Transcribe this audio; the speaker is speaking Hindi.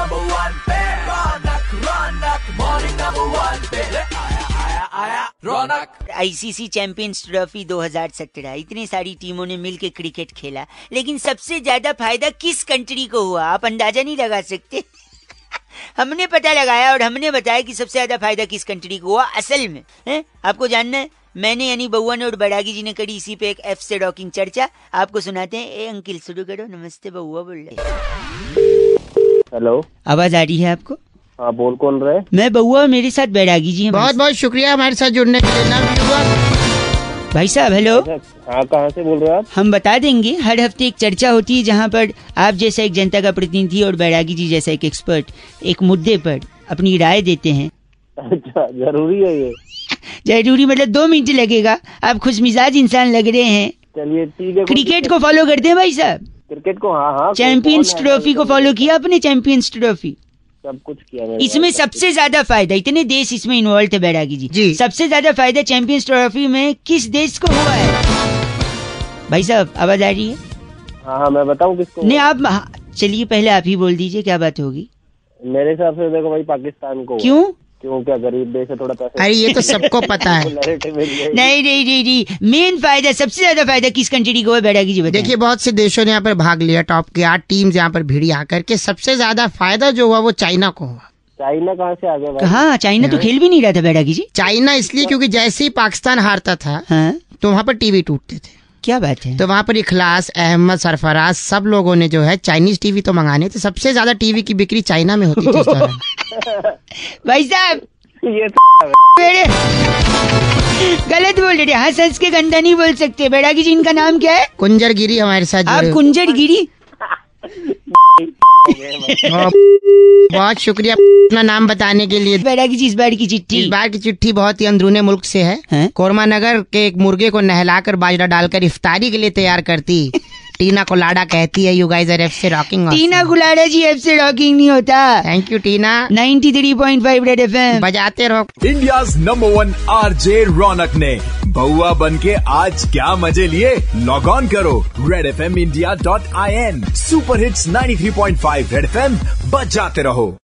नंबर 1 पे रौनक रौनक मॉर्निंग नंबर 1 पे आया रौनक। आईसीसी चैंपियंस ट्रॉफी 2017 इतनी सारी टीमों ने मिलकर क्रिकेट खेला, लेकिन सबसे ज्यादा फायदा किस कंट्री को हुआ आप अंदाजा नहीं लगा सकते। हमने पता लगाया और हमने बताया कि सबसे ज्यादा फायदा किस कंट्री को हुआ असल में है? आपको जानना है? मैंने यानी बउआ ने और बड़ागी जी ने करी इसी पे एक एफ से रॉकिंग चर्चा, आपको सुनाते हैं। ए अंकिल शुरू करो। नमस्ते बउआ बोल रहे। हेलो, आवाज आ रही है आपको? हाँ बोल, कौन रहे? मैं बउआ, मेरे साथ बैरागी जी हैं। बहुत बहुत शुक्रिया हमारे साथ जुड़ने के लिए। भाई साहब हेलो। हाँ, कहाँ से बोल रहे हो आप? हम बता देंगे, हर हफ्ते एक चर्चा होती है जहाँ पर आप जैसा एक जनता का प्रतिनिधि और बैरागी जी जैसा एक एक्सपर्ट एक मुद्दे पर अपनी राय देते हैं। अच्छा, जरूरी है ये? जरूरी मतलब 2 मिनट लगेगा। आप खुशमिजाज इंसान लग रहे हैं। चलिए ठीक है। क्रिकेट को फॉलो करते हैं भाई साहब? क्रिकेट को हाँ। चैंपियंस ट्रॉफी को फॉलो किया आपने? चैंपियंस ट्रॉफी सब कुछ किया। इसमें सबसे ज्यादा फायदा, इतने देश इसमें इन्वॉल्व थे बैरागी जी, सबसे ज्यादा फायदा चैंपियंस ट्रॉफी में किस देश को हुआ है? भाई साहब आवाज आ रही है? हाँ, मैं बताऊँ किसको? नहीं आप चलिए पहले आप ही बोल दीजिए, क्या बात होगी? मेरे हिसाब से देखो भाई, पाकिस्तान को। क्यों? क्यों, क्या गरीब देश है, थोड़ा पैसा। अरे ये तो सबको पता है। नहीं, मेन फायदा, सबसे ज्यादा फायदा किस कंट्री को है बैरागी जी बताएं? देखिए बहुत से देशों ने यहाँ पर भाग लिया, टॉप के 8 टीम्स यहाँ पर भिड़ी आकर के। सबसे ज्यादा फायदा जो हुआ वो चाइना को हुआ। चाइना कहाँ से आ गया भाई? हाँ, चाइना तो खेल भी नहीं रहा था बैरागी जी। चाइना इसलिए क्योंकि जैसे ही पाकिस्तान हारता था तो वहाँ पर टीवी टूटते थे। क्या बात है? तो वहाँ पर इखलास, अहमद, सरफराज सब लोगों ने जो है चाइनीज टीवी तो मंगाने थे। सबसे ज्यादा टीवी की बिक्री चाइना में होती थी उस दौरान। भाई साहब ये मेरे गलत बोल रहे, हंस हंस के गंदा नहीं बोल सकते। बैरागी जी इनका नाम क्या है? कुंजर गिरी हमारे साथ आप जुड़े। कुंजर गिरी? बहुत शुक्रिया अपना नाम बताने के लिए। बैरागी जी इस बार की चिट्ठी बहुत ही अंदरूने मुल्क से है। कोरमा नगर के एक मुर्गे को नहलाकर बाजरा डालकर इफ्तारी के लिए तैयार करती टीना कोलाडा कहती है, यू गाइस आर एफ से rocking. Tina Colada G F से रॉकिंग नहीं होता। Thank you Tina. 93.5 red FM बजाते रहो। इंडियाज नंबर 1 आरजे रौनक ने बउआ बन के आज क्या मजे लिए? लॉग ऑन करो redfmindia.in। Super hits 93.5 red FM बजाते रहो।